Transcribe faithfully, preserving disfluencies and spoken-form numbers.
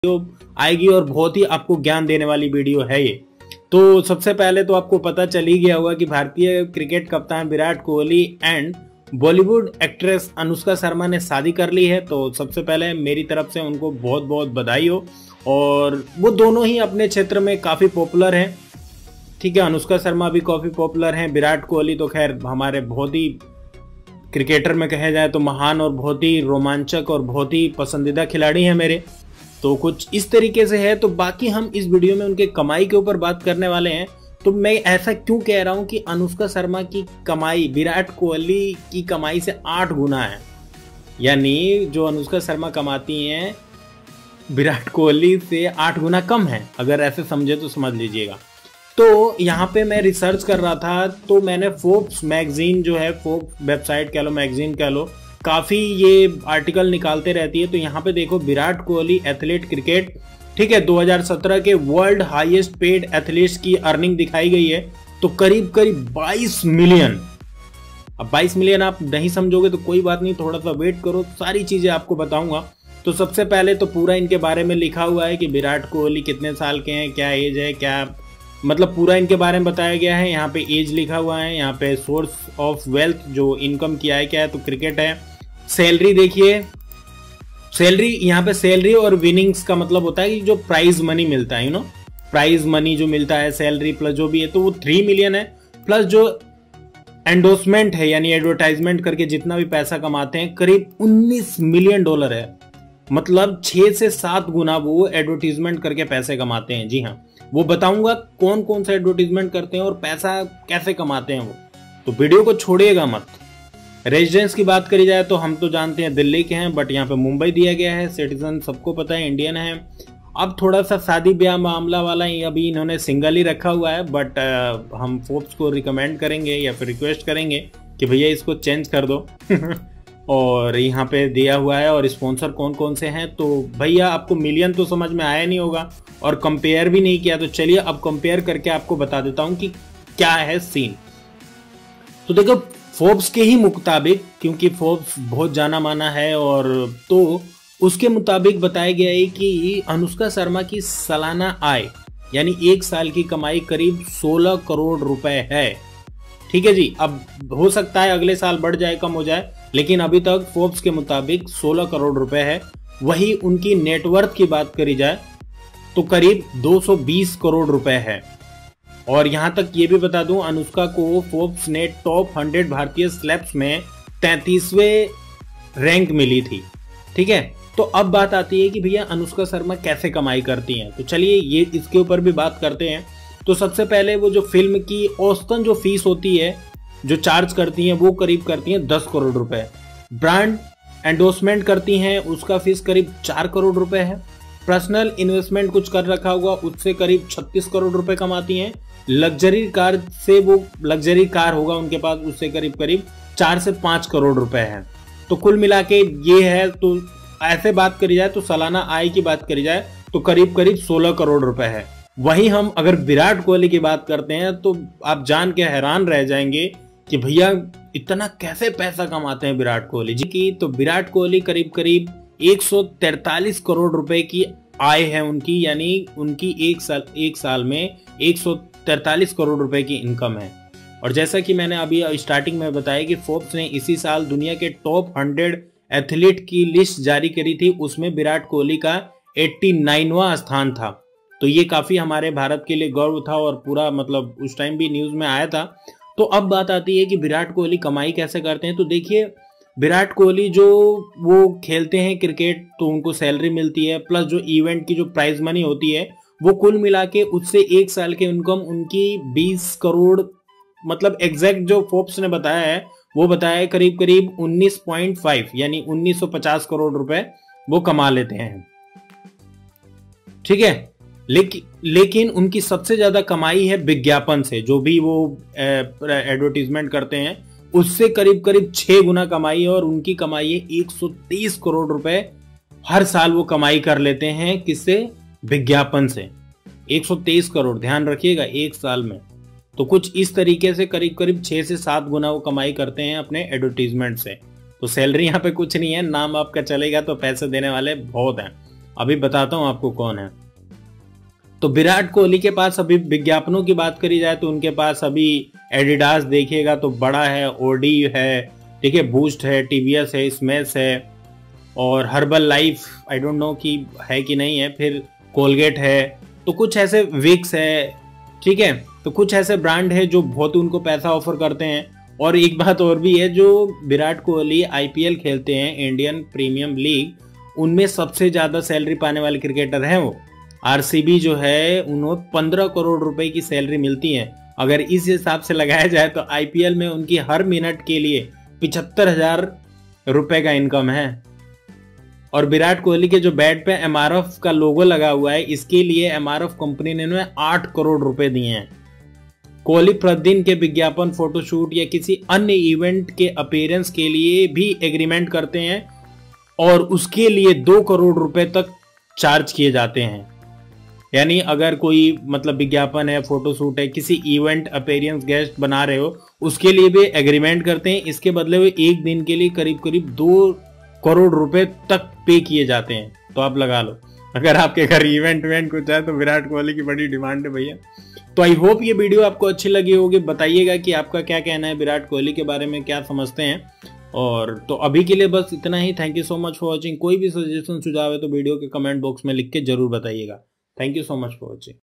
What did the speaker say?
Video आएगी और बहुत ही आपको ज्ञान देने वाली वीडियो है ये। तो सबसे पहले तो आपको पता चल ही गया होगा कि भारतीय क्रिकेट कप्तान विराट कोहली एंड बॉलीवुड एक्ट्रेस अनुष्का शर्मा ने शादी कर ली है। तो सबसे पहले मेरी तरफ से उनको बहुत बहुत बधाई हो। और वो दोनों ही अपने क्षेत्र में काफ़ी पॉपुलर हैं, ठीक है। अनुष्का शर्मा भी काफ़ी पॉपुलर हैं। विराट कोहली तो खैर हमारे बहुत ही क्रिकेटर में कहे जाए तो महान और बहुत ही रोमांचक और बहुत ही पसंदीदा खिलाड़ी हैं मेरे। तो कुछ इस तरीके से है। तो बाकी हम इस वीडियो में उनके कमाई के ऊपर बात करने वाले हैं। तो मैं ऐसा क्यों कह रहा हूं कि अनुष्का शर्मा की कमाई विराट कोहली की कमाई से आठ गुना है, यानी जो अनुष्का शर्मा कमाती हैं विराट कोहली से आठ गुना कम है। अगर ऐसे समझे तो समझ लीजिएगा। तो यहाँ पे मैं रिसर्च कर रहा था तो मैंने फोर्ब्स मैगजीन जो है, फोर्ब्स वेबसाइट कह लो, मैगजीन कह लो, काफ़ी ये आर्टिकल निकालते रहती है। तो यहाँ पे देखो विराट कोहली एथलीट क्रिकेट, ठीक है, दो हज़ार सत्रह के वर्ल्ड हाईएस्ट पेड एथलीट्स की अर्निंग दिखाई गई है। तो करीब करीब बाईस मिलियन। अब बाईस मिलियन आप नहीं समझोगे तो कोई बात नहीं, थोड़ा सा वेट करो, सारी चीज़ें आपको बताऊंगा। तो सबसे पहले तो पूरा इनके बारे में लिखा हुआ है कि विराट कोहली कितने साल के हैं, क्या एज है, क्या मतलब पूरा इनके बारे में बताया गया है। यहाँ पे एज लिखा हुआ है, यहाँ पे सोर्स ऑफ वेल्थ जो इनकम किया है क्या है, तो क्रिकेट है। सैलरी देखिए, सैलरी यहाँ पे सैलरी और विनिंग्स का मतलब होता है कि जो प्राइज मनी मिलता है, यू नो प्राइज मनी जो मिलता है, सैलरी प्लस जो भी है, तो वो थ्री मिलियन है। प्लस जो एंडोर्समेंट है यानी एडवर्टाइजमेंट करके जितना भी पैसा कमाते हैं करीब उन्नीस मिलियन डॉलर है। मतलब छह से सात गुना वो एडवर्टीजमेंट करके पैसे कमाते हैं। जी हाँ, वो बताऊंगा कौन कौन सा एडवर्टीजमेंट करते हैं और पैसा कैसे कमाते हैं वो। तो वीडियो को छोड़िएगा मत। रेजिडेंस की बात करी जाए तो हम तो जानते हैं दिल्ली के हैं, बट यहाँ पे मुंबई दिया गया है। सिटीजन सबको पता है, इंडियन है। अब थोड़ा सा शादी ब्याह मामला वाला ही अभी इन्होंने सिंगल ही रखा हुआ है, बट आ, हम फोर्ब्स को रिकमेंड करेंगे या फिर रिक्वेस्ट करेंगे कि भैया इसको चेंज कर दो। और यहाँ पे दिया हुआ है और स्पॉन्सर कौन कौन से हैं। तो भैया आपको मिलियन तो समझ में आया नहीं होगा और कंपेयर भी नहीं किया, तो चलिए अब कंपेयर करके आपको बता देता हूँ कि क्या है सीन। तो देखो फोर्ब्स के ही मुताबिक, क्योंकि फोर्ब्स बहुत जाना माना है, और तो उसके मुताबिक बताया गया है कि अनुष्का शर्मा की सालाना आय यानी एक साल की कमाई करीब सोलह करोड़ रुपए है, ठीक है जी। अब हो सकता है अगले साल बढ़ जाए, कम हो जाए, लेकिन अभी तक फोर्ब्स के मुताबिक सोलह करोड़ रुपए है। वही उनकी नेटवर्थ की बात करी जाए तो करीब दो सौ बीस करोड़ रुपए है। और यहां तक ये भी बता दूं, अनुष्का को फोर्ब्स ने टॉप हंड्रेड भारतीय सेलेब्स में तैंतीसवें रैंक मिली थी, ठीक है। तो अब बात आती है कि भैया अनुष्का शर्मा कैसे कमाई करती हैं। तो चलिए ये इसके ऊपर भी बात करते हैं। तो सबसे पहले वो जो फिल्म की औसतन जो फीस होती है, जो चार्ज करती हैं, वो करीब करती हैं दस करोड़ रुपए। ब्रांड एंडोर्समेंट करती हैं, उसका फीस करीब चार करोड़ रुपए है। पर्सनल इन्वेस्टमेंट कुछ कर रखा हुआ, उससे करीब छत्तीस करोड़ रुपए कमाती हैं। लग्जरी कार से, वो लग्जरी कार होगा उनके पास, उससे करीब करीब चार से पांच करोड़ रुपए है। तो कुल मिला के ये है। तो ऐसे बात करी जाए तो सालाना आय की बात करी जाए तो करीब करीब सोलह करोड़ रुपए है। वहीं हम अगर विराट कोहली की बात करते हैं तो आप जान के हैरान रह जाएंगे कि भैया इतना कैसे पैसा कमाते हैं विराट कोहली जी की। तो विराट कोहली करीब करीब एक सौ तैंतालीस करोड़ रुपए की आय है उनकी, यानी उनकी एक साल एक साल में एक सौ तैंतालीस करोड़ रुपए की इनकम है। और जैसा कि मैंने अभी स्टार्टिंग में बताया कि फोर्ब्स ने इसी साल दुनिया के टॉप हंड्रेड एथलीट की लिस्ट जारी करी थी, उसमें विराट कोहली का नवासी स्थान था। तो ये काफी हमारे भारत के लिए गौरव था और पूरा मतलब उस टाइम भी न्यूज में आया था। तो अब बात आती है कि विराट कोहली कमाई कैसे करते हैं। तो देखिए विराट कोहली जो वो खेलते हैं क्रिकेट तो उनको सैलरी मिलती है, प्लस जो इवेंट की जो प्राइज मनी होती है वो कुल मिला के उससे एक साल के इनकम उनकी बीस करोड़, मतलब एग्जैक्ट जो फोर्ब्स ने बताया है वो बताया है करीब करीब उन्नीस पॉइंट पाँच यानी उन्नीस सौ पचास करोड़ रुपए वो कमा लेते हैं, ठीक है। लेकिन लेकिन उनकी सबसे ज्यादा कमाई है विज्ञापन से, जो भी वो एडवर्टीजमेंट करते हैं उससे करीब करीब छह गुना कमाई है। और उनकी कमाई है एक सौ तीस करोड़ रुपए हर साल वो कमाई कर लेते हैं। किससे? विज्ञापन से। एक सौ तेईस करोड़, ध्यान रखिएगा, एक साल में। तो कुछ इस तरीके से करीब करीब छह से सात गुना वो कमाई करते हैं अपने एडवर्टीजमेंट से। तो सैलरी यहाँ पे कुछ नहीं है, नाम आपका चलेगा तो पैसे देने वाले बहुत हैं। अभी बताता हूं आपको कौन है। तो विराट कोहली के पास अभी विज्ञापनों की बात करी जाए तो उनके पास अभी एडिडास देखिएगा तो बड़ा है, ओडी है, ठीक है, बूस्ट है, टीवीएस है, स्मेश है, और Herbalife I don't know कि है कि नहीं है, फिर कोलगेट है, तो कुछ ऐसे विक्स है, ठीक है। तो कुछ ऐसे ब्रांड है जो बहुत उनको पैसा ऑफर करते हैं। और एक बात और भी है, जो विराट कोहली आईपीएल खेलते हैं, इंडियन प्रीमियम लीग, उनमें सबसे ज्यादा सैलरी पाने वाले क्रिकेटर हैं वो। आरसीबी जो है उन्हें पंद्रह करोड़ रुपए की सैलरी मिलती है। अगर इस हिसाब से लगाया जाए तो आईपीएल में उनकी हर मिनट के लिए पिछहत्तर हजार रुपए का इनकम है। और विराट कोहली के जो बैट पे एमआरएफ का लोगो लगा हुआ है, इसके लिए एमआरएफ कंपनी ने उन्हें आठ करोड़ रुपए दिए हैं। कोहली प्रतिदिन के विज्ञापन, फोटोशूट या किसी अन्य इवेंट के अपीयरेंस के लिए भी एग्रीमेंट करते हैं और उसके लिए दो करोड़ रुपए तक चार्ज किए जाते हैं। यानी अगर कोई मतलब विज्ञापन है, फोटोशूट है, किसी इवेंट अपीयरेंस गेस्ट बना रहे हो, उसके लिए भी एग्रीमेंट करते हैं। इसके बदले में एक दिन के लिए करीब करीब दो करोड़ रुपए तक पे किए जाते हैं। तो आप लगा लो, अगर आपके घर इवेंट इवेंट कुछ है तो विराट कोहली की बड़ी डिमांड है भैया। तो आई होप ये वीडियो आपको अच्छी लगी होगी। बताइएगा कि आपका क्या कहना है विराट कोहली के बारे में, क्या समझते हैं। और तो अभी के लिए बस इतना ही। Thank you so much for watching. कोई भी सजेशन सुझाव है तो वीडियो के कमेंट बॉक्स में लिख के जरूर बताइएगा। Thank you so much for watching.